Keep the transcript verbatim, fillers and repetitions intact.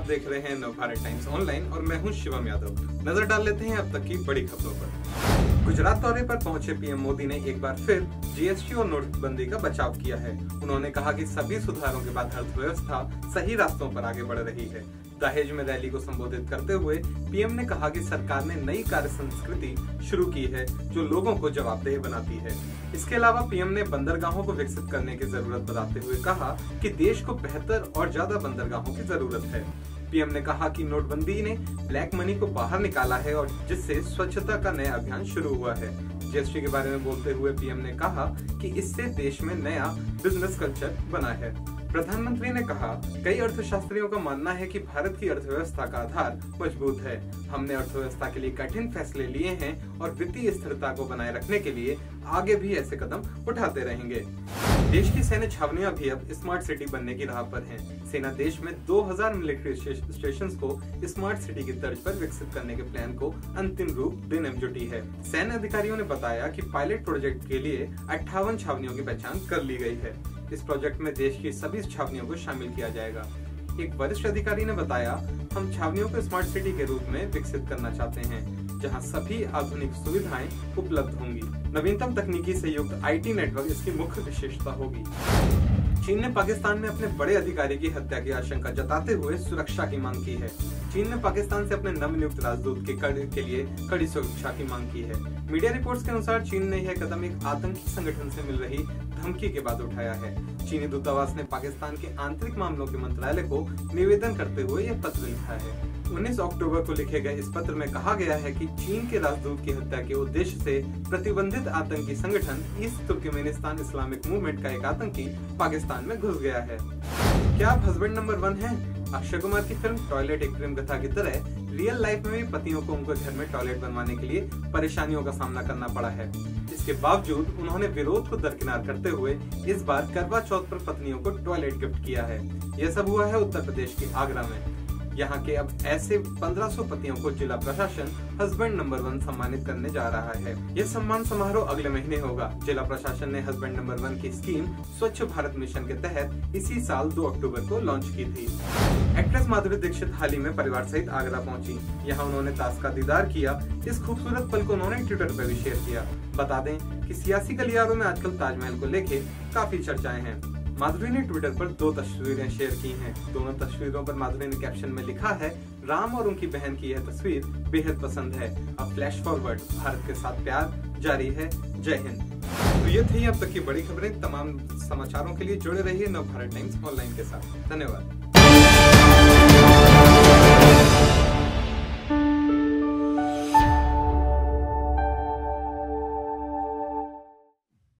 देख रहे हैं नव भारत टाइम्स ऑनलाइन और मैं हूं शिवम यादव। नजर डाल लेते हैं अब तक की बड़ी खबरों पर। गुजरात दौरे पर पहुंचे पीएम मोदी ने एक बार फिर जीएसटी और नोटबंदी का बचाव किया है। उन्होंने कहा कि सभी सुधारों के बाद अर्थव्यवस्था सही रास्तों पर आगे बढ़ रही है। दहेज में रैली को संबोधित करते हुए पीएम ने कहा कि सरकार ने नई कार्य संस्कृति शुरू की है जो लोगों को जवाबदेह बनाती है। इसके अलावा पीएम ने बंदरगाहों को विकसित करने की जरूरत बताते हुए कहा कि देश को बेहतर और ज्यादा बंदरगाहों की जरूरत है। पीएम ने कहा कि नोटबंदी ने ब्लैक मनी को बाहर निकाला है और जिससे स्वच्छता का नया अभियान शुरू हुआ है। जीएसटी के बारे में बोलते हुए पीएम ने कहा कि इससे देश में नया बिजनेस कल्चर बना है। प्रधानमंत्री ने कहा, कई अर्थशास्त्रियों का मानना है कि भारत की अर्थव्यवस्था का आधार मजबूत है। हमने अर्थव्यवस्था के लिए कठिन फैसले लिए हैं और वित्तीय स्थिरता को बनाए रखने के लिए आगे भी ऐसे कदम उठाते रहेंगे। देश की सैन्य छावनियां भी अब स्मार्ट सिटी बनने की राह पर हैं। सेना देश में दो हज़ार मिलिट्री स्टेशंस को स्मार्ट सिटी की तर्ज पर विकसित करने के प्लान को अंतिम रूप देने में जुटी है। सैन्य अधिकारियों ने बताया कि पायलट प्रोजेक्ट के लिए अट्ठावन छावनियों की पहचान कर ली गई है। इस प्रोजेक्ट में देश की सभी छावनियों को शामिल किया जाएगा। एक वरिष्ठ अधिकारी ने बताया, हम छावनियों को स्मार्ट सिटी के रूप में विकसित करना चाहते हैं जहां सभी आधुनिक सुविधाएं उपलब्ध होंगी। नवीनतम तकनीकी से युक्त आईटी नेटवर्क इसकी मुख्य विशेषता होगी। चीन ने पाकिस्तान में अपने बड़े अधिकारी की हत्या की आशंका जताते हुए सुरक्षा की मांग की है। चीन ने पाकिस्तान से अपने नवनियुक्त राजदूत के कड़ के लिए कड़ी सुरक्षा की मांग की है। मीडिया रिपोर्ट्स के अनुसार चीन ने यह कदम एक आतंकी संगठन से मिल रही धमकी के बाद उठाया है। चीनी दूतावास ने पाकिस्तान के आंतरिक मामलों के मंत्रालय को निवेदन करते हुए यह पत्र लिखा है। उन्नीस अक्टूबर को लिखे गए इस पत्र में कहा गया है कि चीन के राजदूत की हत्या के उद्देश्य से प्रतिबंधित आतंकी संगठन ईस्ट तुर्कमेनिस्तान इस्लामिक मूवमेंट का एक आतंकी पाकिस्तान में घुस गया है। क्या आप हस्बैंड नंबर वन हैं? अक्षय कुमार की फिल्म टॉयलेट एक प्रेम कथा की तरह रियल लाइफ में भी पतियों को उनके घर में टॉयलेट बनवाने के लिए परेशानियों का सामना करना पड़ा है। इसके बावजूद उन्होंने विरोध को दरकिनार करते हुए इस बार करवा चौथ पर पत्नियों को टॉयलेट गिफ्ट किया है। यह सब हुआ है उत्तर प्रदेश के आगरा में। यहाँ के अब ऐसे पंद्रह सौ पतियों को जिला प्रशासन हस्बैंड नंबर वन सम्मानित करने जा रहा है। यह सम्मान समारोह अगले महीने होगा। जिला प्रशासन ने हस्बैंड नंबर वन की स्कीम स्वच्छ भारत मिशन के तहत इसी साल दो अक्टूबर को लॉन्च की थी। एक्ट्रेस माधुरी दीक्षित हाल ही में परिवार सहित आगरा पहुंची। यहाँ उन्होंने ताज का दीदार किया। इस खूबसूरत पल को उन्होंने ट्विटर पर भी शेयर किया। बता दें कि सियासी गलियारों में आजकल ताजमहल को लेके काफी चर्चाएं हैं। माधुरी ने ट्विटर पर दो तस्वीरें शेयर की हैं। दोनों तस्वीरों पर माधुरी ने कैप्शन में लिखा है, राम और उनकी बहन की यह तस्वीर बेहद पसंद है। अब फ्लैश फॉरवर्ड, भारत के साथ प्यार जारी है। जय हिंद। तो ये थी अब तक की बड़ी खबरें। तमाम समाचारों के लिए जुड़े रहिए नव भारत टाइम्स ऑनलाइन के साथ। धन्यवाद।